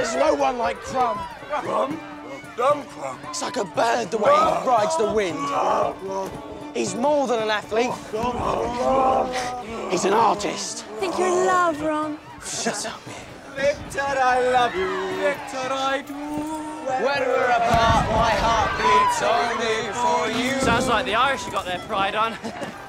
There's no one like Crumb. Crumb? Dumb Crumb. It's like a bird the way he rides the wind. He's more than an athlete. He's an artist. I think you're in love, Ron. Shut up. Victor, I love you. Victor, I do. When we're apart, my heart beats only for you. Sounds like the Irish you got their pride on.